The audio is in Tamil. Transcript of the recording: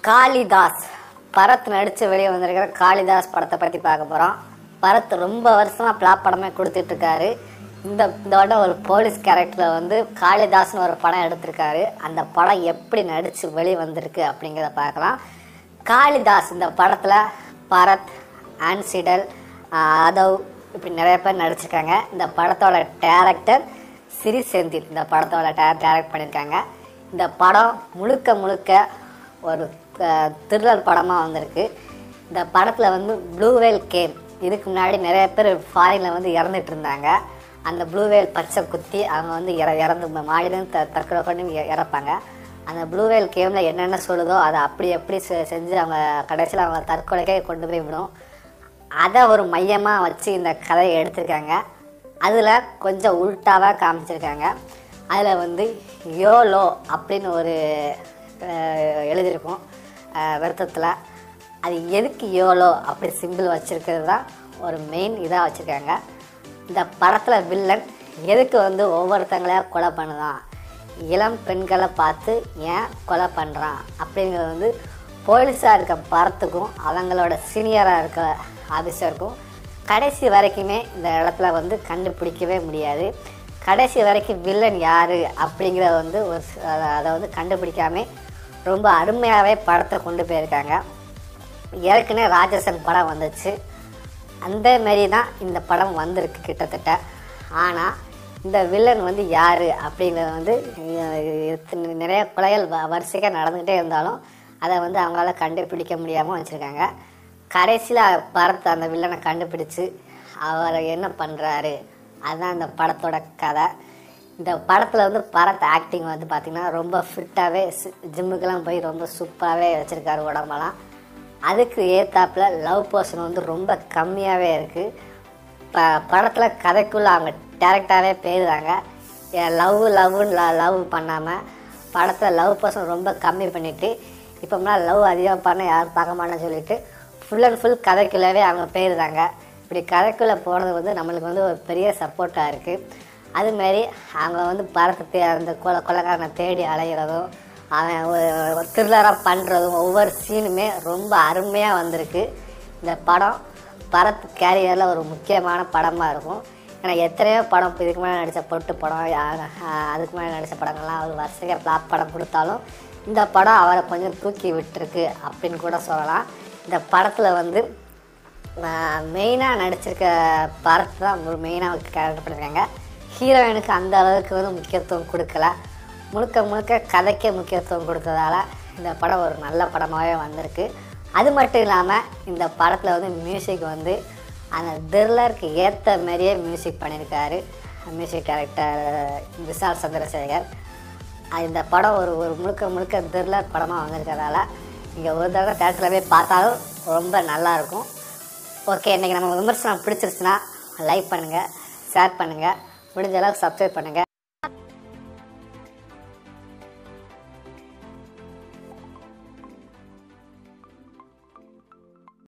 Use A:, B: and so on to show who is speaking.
A: காளிதாஸ் பரத் நடித்து வெளியே வந்திருக்கிற காளிதாஸ் படத்தை பற்றி பார்க்க போகிறோம். பரத் ரொம்ப வருஷமாக பிளாப் படமே கொடுத்துட்ருக்காரு. இந்த வட்டம் ஒரு போலீஸ் கேரக்டரில் வந்து காளிதாஸ்னு ஒரு படம் எடுத்திருக்காரு. அந்த படம் எப்படி நடித்து வெளியே வந்திருக்கு அப்படிங்கிறத பார்க்கலாம். காளிதாஸ் இந்த படத்தில் பரத், ஆன்சிடல், அதவ் இப்படி நிறைய பேர் நடிச்சிருக்காங்க. இந்த படத்தோட டேரக்டர் சிறி செந்தில் இந்த படத்தோட டேரக்ட் பண்ணியிருக்காங்க. இந்த படம் முழுக்க ஒரு த்ரில்லர் படமாக வந்திருக்கு. இந்த படத்தில் வந்து ப்ளூ வேல் கேம், இதுக்கு முன்னாடி நிறைய பேர் ஃபாரினில் வந்து இறந்துட்டு இருந்தாங்க. அந்த ப்ளூ வேல் பச்சை குத்தி அவங்க வந்து இறந்து மாடிலேருந்து தற்கொலை பண்ணி இறப்பாங்க. அந்த ப்ளூ வேல் கேமில் என்னென்ன சொல்லுதோ அதை அப்படி செஞ்சு அவங்க கடைசியில் அவங்க தற்கொலைக்கே கொண்டு போய் விடும். அதை ஒரு மையமாக வச்சு இந்த கதையை எடுத்திருக்காங்க. அதில் கொஞ்சம் உல்ட்டாவாக காமிச்சிருக்காங்க. அதில் வந்து யோலோ அப்படின்னு ஒரு எழுதியிருக்கும் வருத்தத்தில். அது எதுக்கு யோலோ அப்படி சிம்பிள் வச்சுருக்கிறது தான் ஒரு மெயின் இதாக வச்சுருக்காங்க. இந்த படத்தில் வில்லன் எதுக்கு வந்து ஒவ்வொருத்தங்களையாக கொலை பண்ணுதான், இளம் பெண்களை பார்த்து ஏன் கொலை பண்ணுறான் அப்படிங்கிறது வந்து போலீஸாக இருக்க பரத்துக்கும் அவங்களோட சீனியராக இருக்க ஆஃபீஸருக்கும் கடைசி வரைக்குமே இந்த இடத்துல வந்து கண்டுபிடிக்கவே முடியாது. கடைசி வரைக்கும் வில்லன் யார் அப்படிங்கிறத வந்து அதை வந்து கண்டுபிடிக்காமல் ரொம்ப அருமையாகவே படத்தை கொண்டு போயிருக்காங்க. ஏற்கனவே ராட்சசன் படம் வந்துச்சு, அந்த மாரி தான் இந்த படம் வந்திருக்கு கிட்டத்தட்ட. ஆனால் இந்த வில்லன் வந்து யார் அப்படிங்கிறத வந்து நிறைய கொலைகள் வரிசையாக நடந்துக்கிட்டே இருந்தாலும் அதை வந்து அவங்களால கண்டுபிடிக்க முடியாமல் வச்சுருக்காங்க. கடைசியில் பரத் அந்த வில்லனை கண்டுபிடிச்சு அவர் என்ன பண்ணுறாரு, அதுதான் இந்த படத்தோட கதை. இந்த படத்தில் வந்து பரத் ஆக்டிங் வந்து பார்த்திங்கன்னா ரொம்ப ஃபிட்டாகவே ஜிம்முக்கெல்லாம் போய் ரொம்ப சூப்பராகவே வச்சுருக்காரு உடம்பெல்லாம். அதுக்கு ஏற்றாப்பில் லவ் போர்ஷன் வந்து ரொம்ப கம்மியாகவே இருக்குது. படத்தில் கதைக்குள்ளே அவங்க டேரக்டாகவே போயிடுறாங்க. லவ் பண்ணாமல் படத்தில் லவ் போர்ஷன் ரொம்ப கம்மி பண்ணிவிட்டு இப்போம்லாம் லவ் அதிகம் பண்ண யாரும் பார்க்க மாட்டேன்னு சொல்லிவிட்டு ஃபுல் அண்ட் ஃபுல் கதைக்குள்ளவே அவங்க போயிடுறாங்க. இப்படி கதைக்குள்ளே போனது வந்து நம்மளுக்கு வந்து ஒரு பெரிய சப்போர்ட்டாக இருக்குது. அதுமாரி அவங்க வந்து படத்தை அந்த கொலைக்காரனை தேடி அலைகிறதும் அவன் த்ரில்லராக பண்ணுறதும் ஒவ்வொரு சீனுமே ரொம்ப அருமையாக வந்திருக்கு. இந்த படம் பரத் கேரியரில் ஒரு முக்கியமான படமாக இருக்கும். ஏன்னா எத்தனையோ படம் இதுக்கு மேலே நடித்த பொட்டு படம், அதுக்கு மேலே நடித்த படங்கள்லாம் அவர் வருஷங்க பிளாப் படம் கொடுத்தாலும் இந்த படம் அவரை கொஞ்சம் தூக்கி விட்டுருக்கு அப்படின்னு கூட சொல்லலாம். இந்த படத்தில் வந்து மெயினாக நடிச்சிருக்க பரத் தான் ஒரு மெயினாக கேரக்டர் பண்ணியிருக்காங்க. ஹீரோயினுக்கு அந்த அளவுக்கு வந்து முக்கியத்துவம் கொடுக்கல. முழுக்க கதைக்கே முக்கியத்துவம் கொடுத்ததால் இந்த படம் ஒரு நல்ல படமாகவே வந்திருக்கு. அது மட்டும் இல்லாமல் இந்த படத்தில் வந்து மியூசிக் வந்து அந்த த்ரில்லருக்கு ஏற்ற மாதிரியே மியூசிக் பண்ணியிருக்காரு மியூசிக் டைரக்டர் விஷால் சந்திரசேகர். இந்த படம் ஒரு முழுக்க த்ரில்லர் படமாக வந்திருக்கிறதால நீங்கள் ஒரு தடவை தேட்டரில் போய் பார்த்தாலும் ரொம்ப நல்லாயிருக்கும். ஓகே, இன்றைக்கி நம்ம விமர்சனம் பிடிச்சிருச்சுன்னா லைக் பண்ணுங்கள், ஷேர் பண்ணுங்கள், முடிஞ்ச அளவுக்கு சப்ஸ்கிரைப் பண்ணுங்கள்.